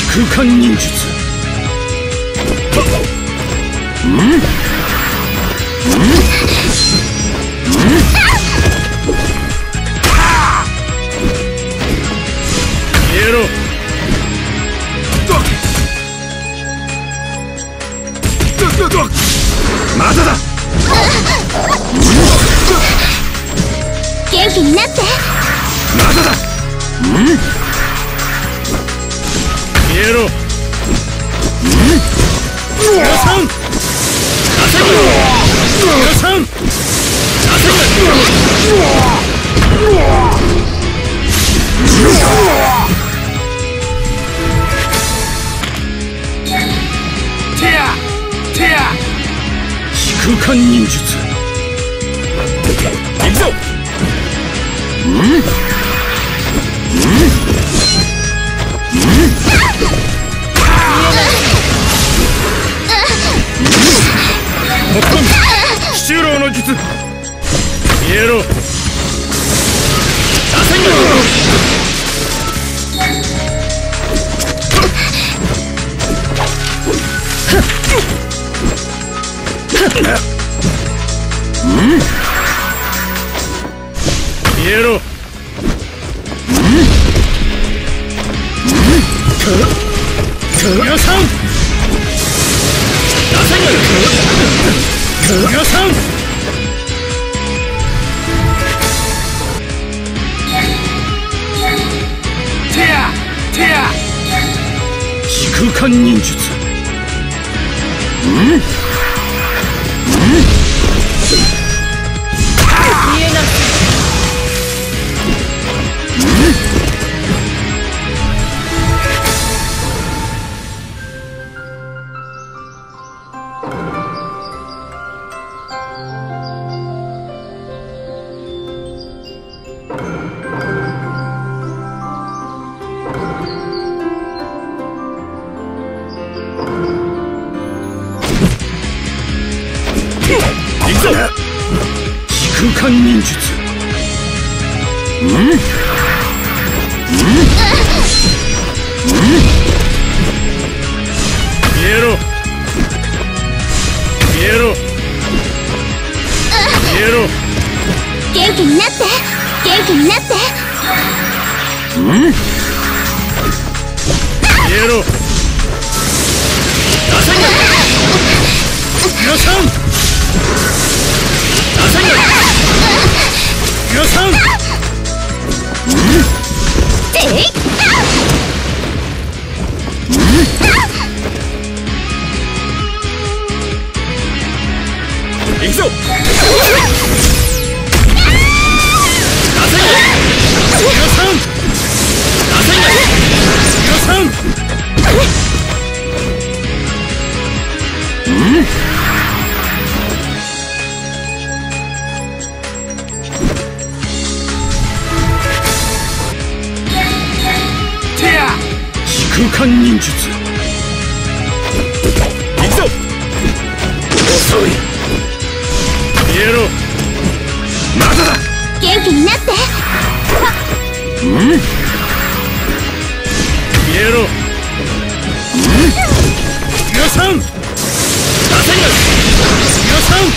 空間忍術。消えろ。まだだ。 元気になって。 まだだ。消えろ。皆さん皆さん飛空間忍術。行くぞ。七郎の術。消えろ。消えろ。皆さん皆さん飛空間忍術。 見えなくて。 行くぞ。飛空間忍術。消えろ。消えろ。消えろ。 元気になって。元気になって。 消えろ。皆さん皆さん行くぞ。皆さん皆さん飛空間忍術。行くぞ。遅い。消えろ。まだだ。 元気になって。 消えろ。皆さん皆さん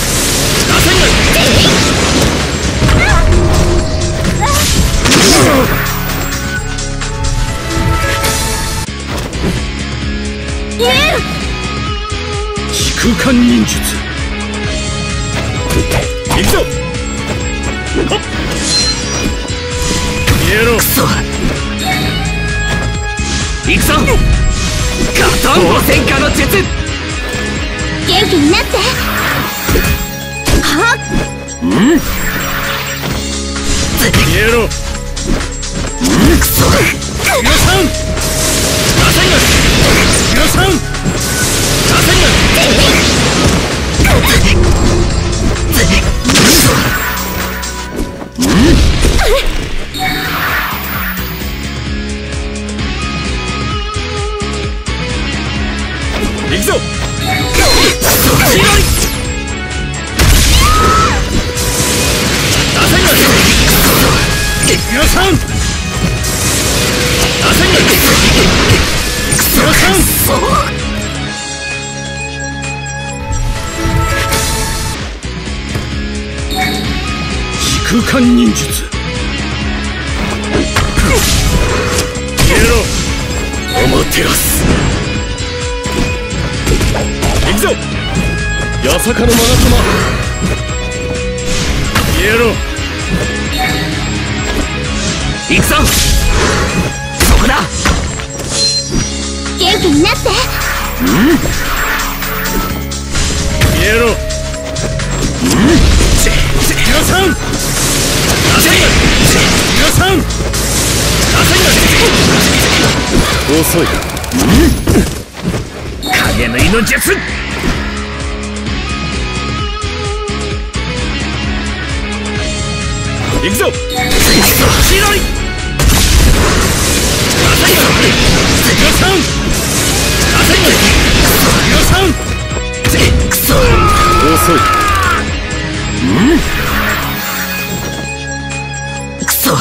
飛空間忍術。行くぞ。消えろ。 くそ。行くぞ。ガトンボ戦火の術。 元気になって。はっ。 消えろ。 くそ。 皆さん皆さん行くぞ。皆さん間忍術。消えろアマテラス。行くぞ八坂のマナ様。消えろ。 行くぞ。そこだ。 元気になって。 消えろ。皆さん皆さん遅い。 影縫いの術。 行くぞ。 白い。 皆さん皆さんくそ。 遅い。 くそ。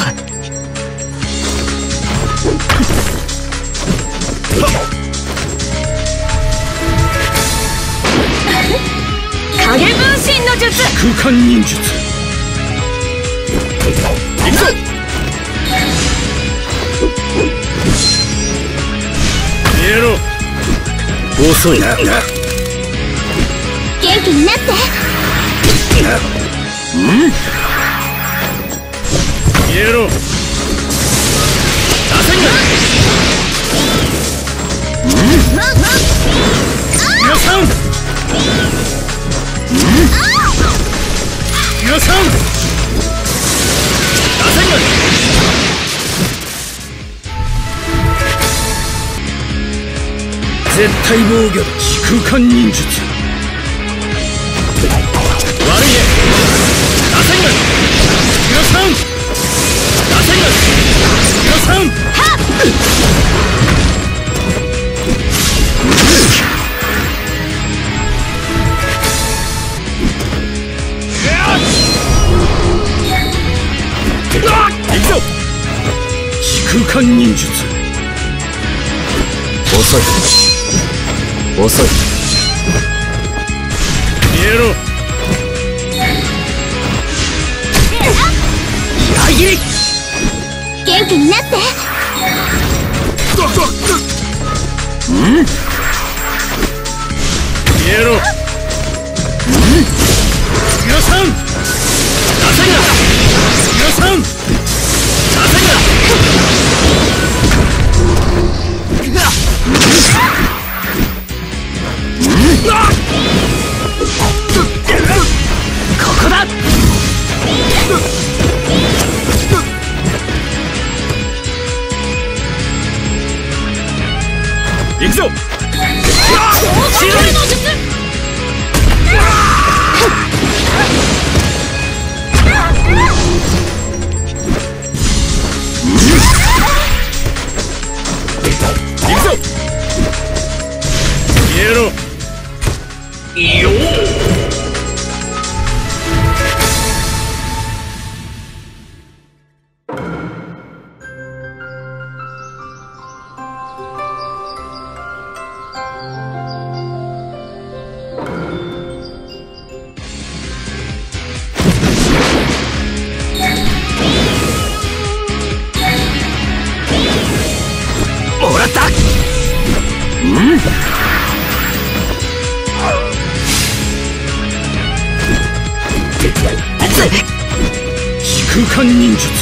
影分身の術。 空間忍術。行くぞ。消えろ。遅いな。 元気になって。 消えろ。皆さん皆さん絶対防御。空間忍術。悪いね。皆さん皆さん行くぞ。空間忍術。 遅い。遅い。 消えろ。 裏切り。 元気になって。 消えろ。皆さん皆さんここだ。 行くぞ。 白いの術。 行くぞ。消えろ。 よー。もらった。 空間忍術。